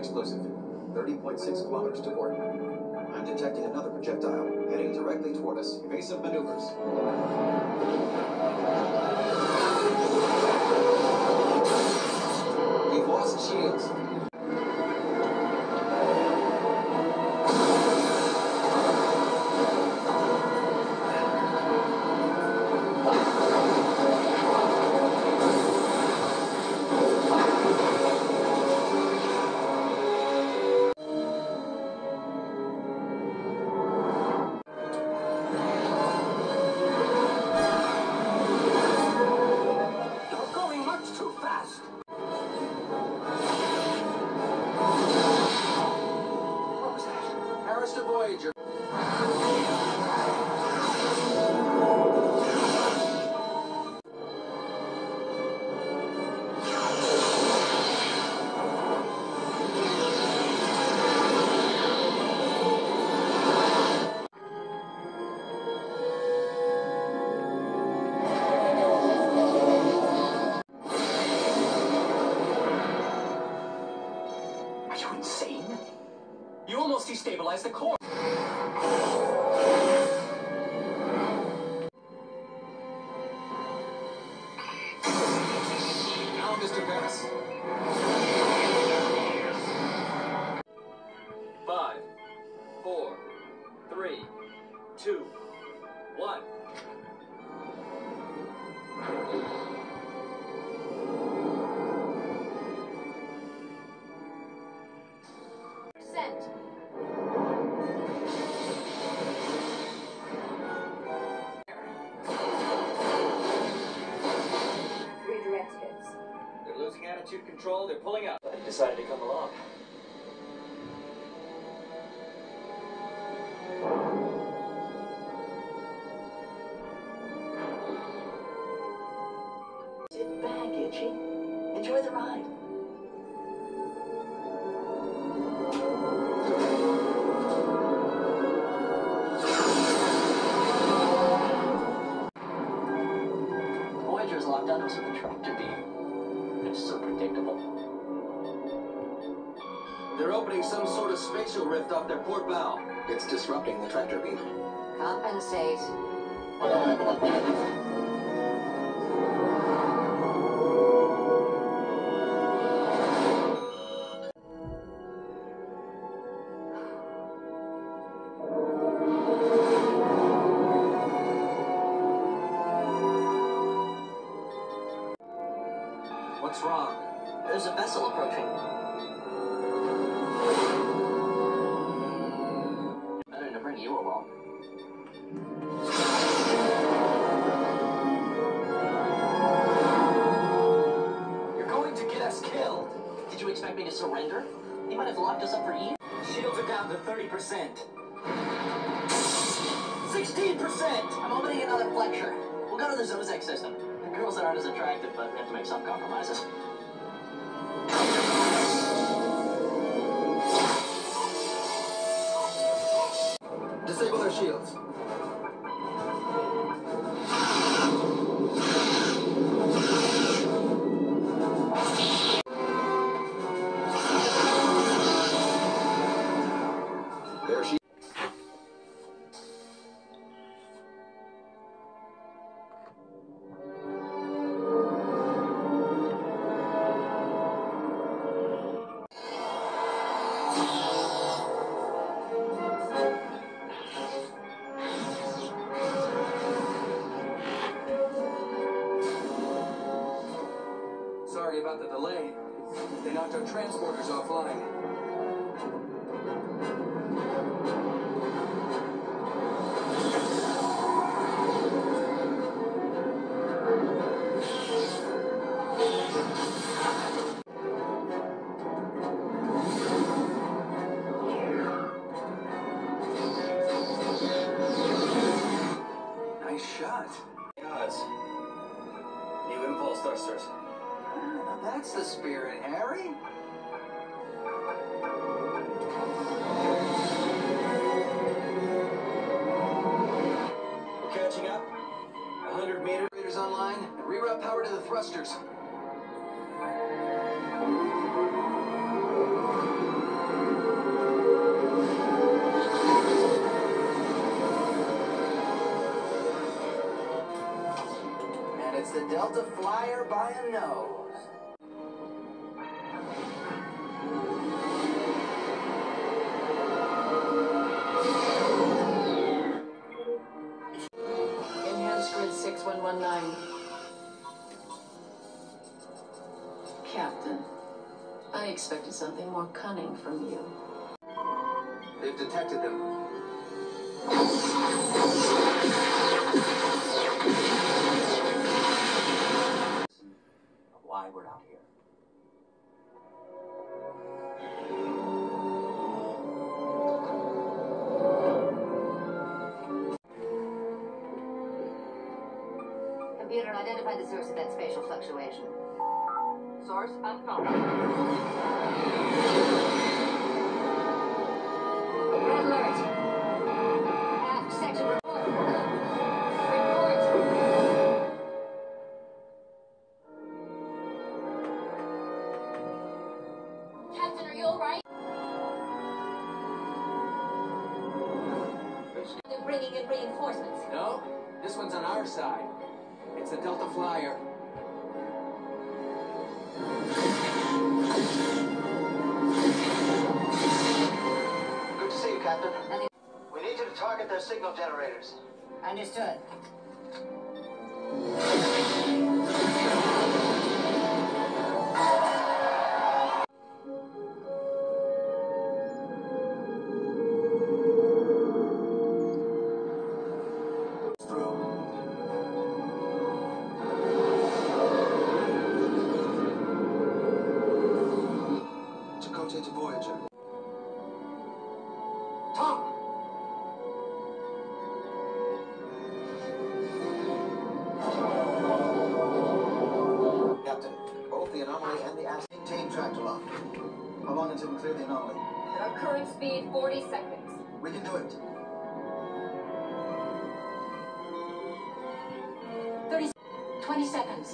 explosive. 30.6 kilometers to port. I'm detecting another projectile heading directly toward us. Evasive maneuvers. We've lost shields. Voyager. Are you insane? You almost destabilized the core. Now, Mr. Paris. 5, 4, 3, 2, 1. They're losing attitude control. They're pulling up. But he decided to come along. Sit back, Itchy. Enjoy the ride. Voyager's locked onto us with a tractor beam. It's so predictable. They're opening some sort of spatial rift off their port bow. It's disrupting the tractor beam. Compensate. What's wrong? There's a vessel approaching. Better to bring you along. You're going to get us killed. Did you expect me to surrender? He might have locked us up for years. Shields are down to 30%. 16%! I'm opening another flexure. We'll go to the Zozek system. The girls aren't as attractive, but we have to make some compromises. Disable their shields. There she. Sorry about the delay. They knocked our transporters offline. Nice shot. Guys. New impulse thrusters. Now that's the spirit, Harry. We're catching up. 100 meters. Generators online. Reroute power to the thrusters. Delta Flyer by a nose. Enhanced grid 6119. Captain, I expected something more cunning from you. They've detected them. Why we're out here. Computer, identify the source of that spatial fluctuation. Source unknown. Red alert. Aft section report. Report. Captain, are you alright? They're bringing in reinforcements. No, this one's on our side. It's the Delta Flyer. Good to see you, Captain. We need you to target their signal generators. Understood. Chakotay to Voyager. Tom! Captain, both the anomaly and the acid maintain tractor lock. How long until we clear the anomaly? At our current speed, 40 seconds. We can do it. 20 seconds.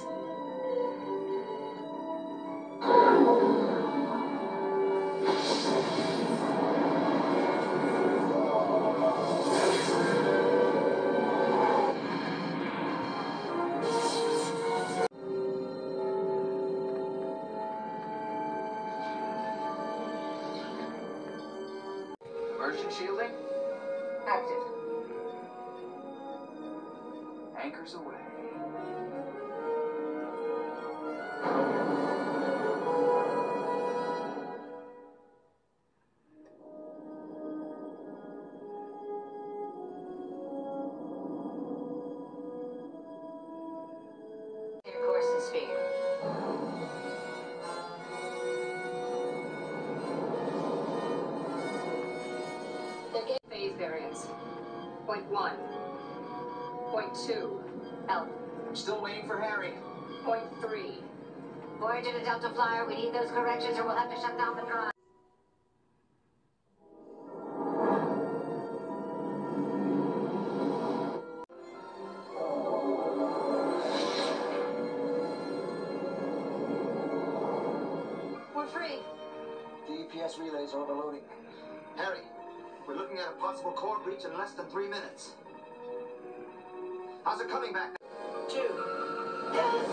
Immersion shielding? Active. Anchors away. Your course and speed. They're getting phase variance. 0.1. 0.2. Help. I'm still waiting for Harry. 0.3. Voyager to Delta Flyer, we need those corrections or we'll have to shut down the drive. We're free. The EPS relays are overloading. Harry, we're looking at a possible core breach in less than 3 minutes. How's it coming back? 2. Yes!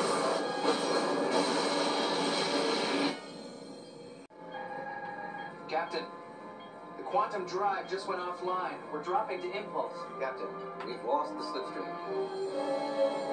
Captain, the quantum drive just went offline. We're dropping to impulse. Captain, we've lost the slipstream.